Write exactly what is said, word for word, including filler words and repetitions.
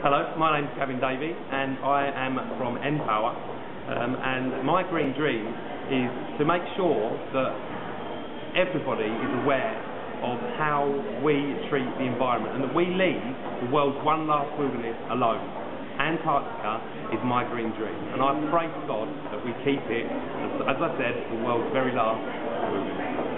Hello, my name's Gavin Davey and I am from npower, um, and my green dream is to make sure that everybody is aware of how we treat the environment and that we leave the world's one last wilderness alone. Antarctica is my green dream, and I pray to God that we keep it, as, as I said, the world's very last wilderness.